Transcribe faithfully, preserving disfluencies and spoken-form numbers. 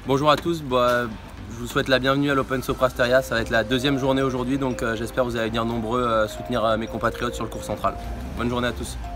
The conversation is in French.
Bonjour à tous, bah, je vous souhaite la bienvenue à l'Open Soprasteria. Ça va être la deuxième journée aujourd'hui, donc euh, j'espère que vous allez venir nombreux euh, soutenir euh, mes compatriotes sur le cours central. Bonne journée à tous.